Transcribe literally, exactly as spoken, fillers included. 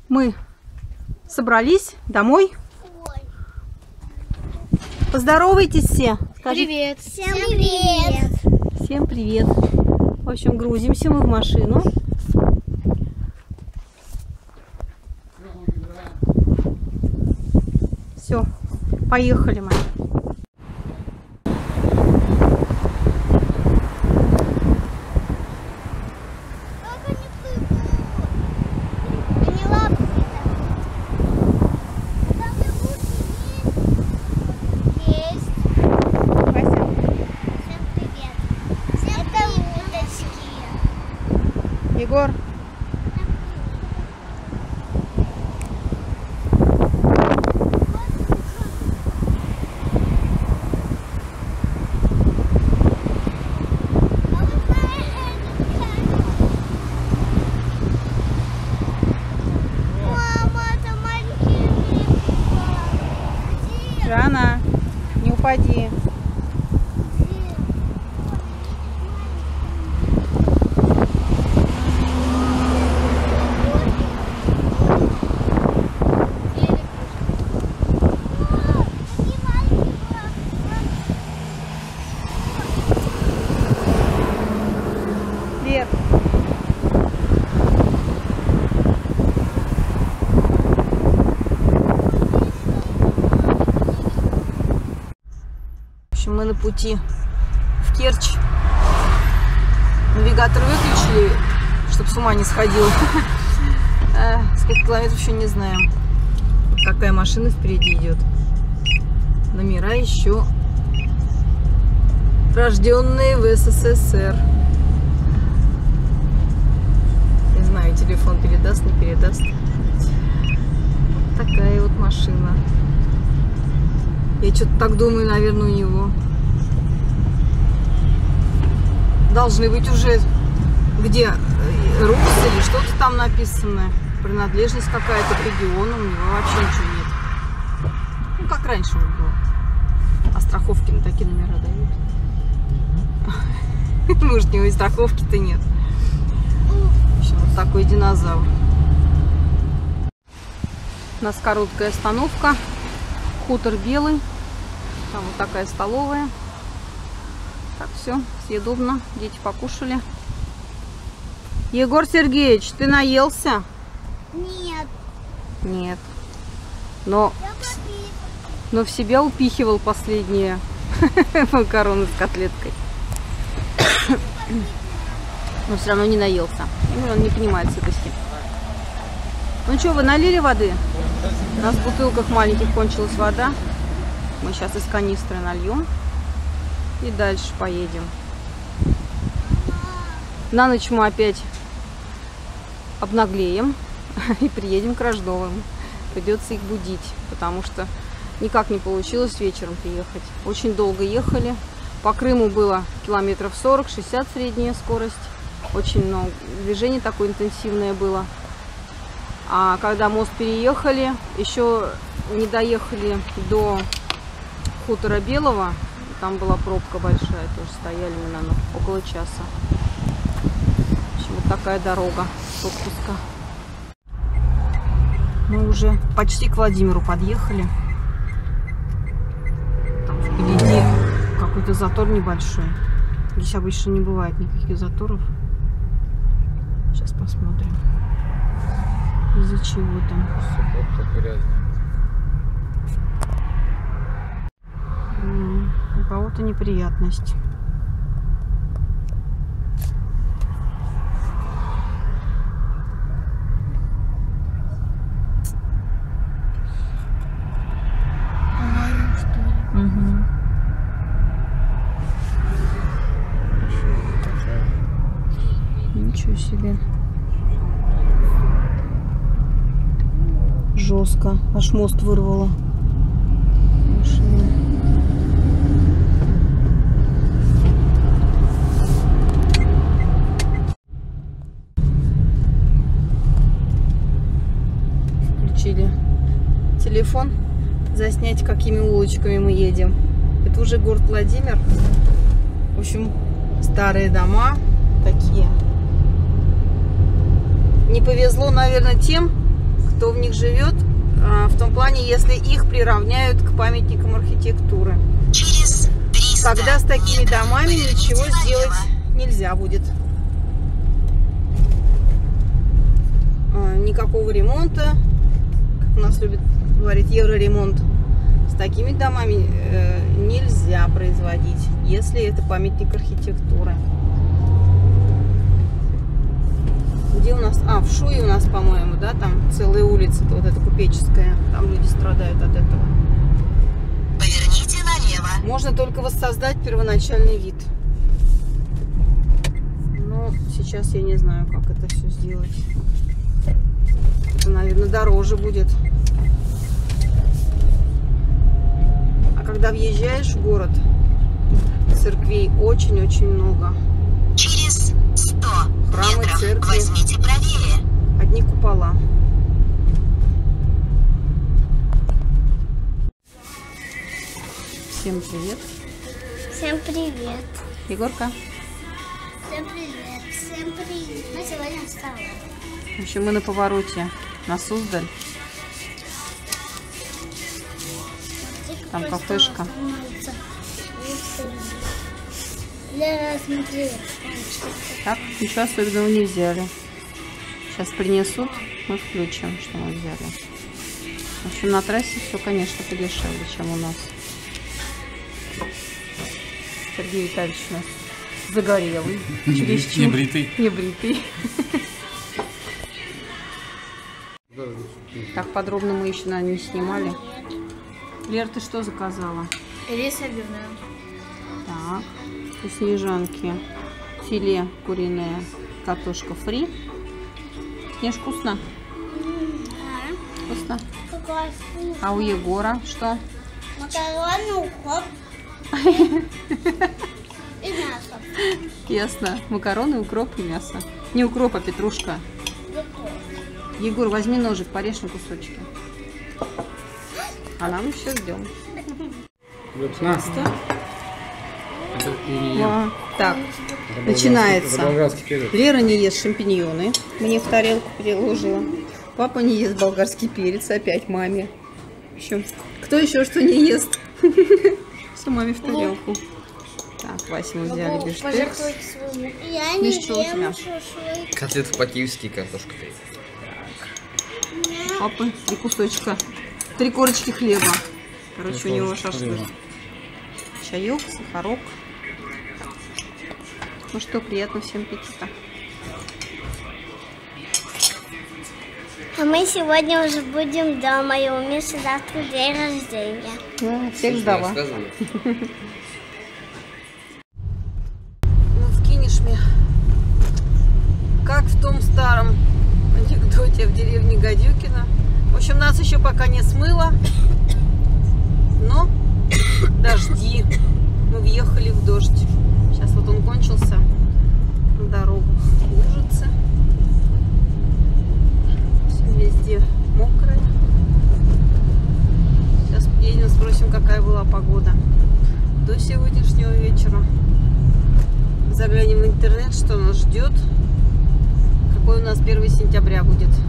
Мы собрались домой. Поздоровайтесь все. Скажи... Привет. Всем привет. Всем привет. В общем, грузимся мы в машину. Все, поехали мы. Егор. Мама, это маленький рыбка. Жана, не упади. Вверх. В общем, мы на пути в Керчь. Навигатор выключили, чтобы с ума не сходил. Сколько километров еще не знаем. Какая машина впереди идет. Номера еще рожденные в СССР. Не знаю, телефон передаст, не передаст. Вот такая вот машина. Я что-то так думаю, наверное, у него должны быть уже где РУС или что-то там написано. Принадлежность какая-то к региону. У него вообще ничего нет. Ну, как раньше у него. А страховки на такие номера дают. Может, у него и страховки-то нет. В общем, вот такой динозавр. У нас короткая остановка. Хутор Белый. Там вот такая столовая. Так, все, съедобно. Дети покушали. Егор Сергеевич, ты наелся? Нет. Нет. Но, но в себя упихивал последние макароны с котлеткой. Но все равно не наелся. Он не понимает сытости. Ну что, вы налили воды? У нас в бутылках маленьких кончилась вода. Мы сейчас из канистры нальем. И дальше поедем. На ночь мы опять обнаглеем. И приедем к Рождовым. Придется их будить. Потому что никак не получилось вечером приехать. Очень долго ехали. По Крыму было километров сорок-шестьдесят средняя скорость. Очень много движений такое интенсивное было. А когда мост переехали, еще не доехали до хутора Белого. Там была пробка большая, тоже стояли мы, наверное, около часа. В общем, вот такая дорога с отпуска. Мы уже почти к Владимиру подъехали. Там впереди какой-то затор небольшой. Здесь обычно не бывает никаких заторов. Сейчас посмотрим. Из-за чего там? У кого-то неприятность. Угу. Ничего себе. Жестко. Аж мост вырвало. Машина. Включили телефон. Заснять, какими улочками мы едем. Это уже город Владимир. В общем, старые дома такие. Не повезло, наверное, тем, кто в них живет, в том плане, если их приравняют к памятникам архитектуры. Через триста Когда с такими метров домами поверните ничего налево. сделать нельзя будет. А, Никакого ремонта, как у нас любят говорить, евроремонт, с такими домами э, нельзя производить, если это памятник архитектуры. Где у нас? А, в Шуе у нас, по-моему, да, там целая улица, вот эта купеческая, там люди страдают от этого. Поверните налево. Можно только воссоздать первоначальный вид. Но сейчас я не знаю, как это все сделать. Это, наверное, дороже будет. А когда въезжаешь в город, церквей очень-очень много. Через сто Храмы, метров церкви. возьмите правее. Одни купола. Всем привет. Всем привет. Егорка. Всем привет. Всем привет. Мы сегодня в столовой. В общем, мы на повороте на Суздаль. Там кафешка. Лера, смотри. Так, ничего особенного не взяли. Сейчас принесут, мы включим, что мы взяли. В общем, на трассе все, конечно, подешевле, чем у нас. Сергей Витальевич у нас загорелый. Чересчур. Небритый. Небритый. Так подробно мы еще, наверное, не снимали. Лер, ты что заказала? Рис обивная. Так, у Снежанки филе куриное, картошка фри. Ешь, вкусно? Вкусно. Какой вкус. А у Егора что? Макароны, укроп и мясо. Ясно. Макароны, укроп и мясо. Не укроп, а петрушка. Егор, возьми ножик, порежь на кусочки. А нам еще ждем. На. О, так, начинается. Болгарский перец. Лера не ест шампиньоны. Мне в тарелку переложила. Папа не ест болгарский перец. Опять маме. В общем, кто еще что не ест? Все маме в тарелку. Так, Вася, мы взяли бифштекс. Я не Миш, что у тебя? ем шашлык. Котлеты по-киевски, картошка фри. Папы, три кусочка. Три корочки хлеба. Короче, у него шашлык. Чаек, сахарок. Ну что, приятного всем аппетита. А мы сегодня уже будем дома, и у Миши завтра день рождения. Ну, всех ждала. Рассказывай. Ну, в Кинешме, как в том старом анекдоте в деревне Гадюкино. В общем, нас еще пока не смыло, но дожди. Мы въехали в дождь. Сейчас вот он кончился. На дорогах лужицы. Все везде мокрое. Сейчас едем, спросим, какая была погода до сегодняшнего вечера. Заглянем в интернет, что нас ждет. Какой у нас первое сентября будет.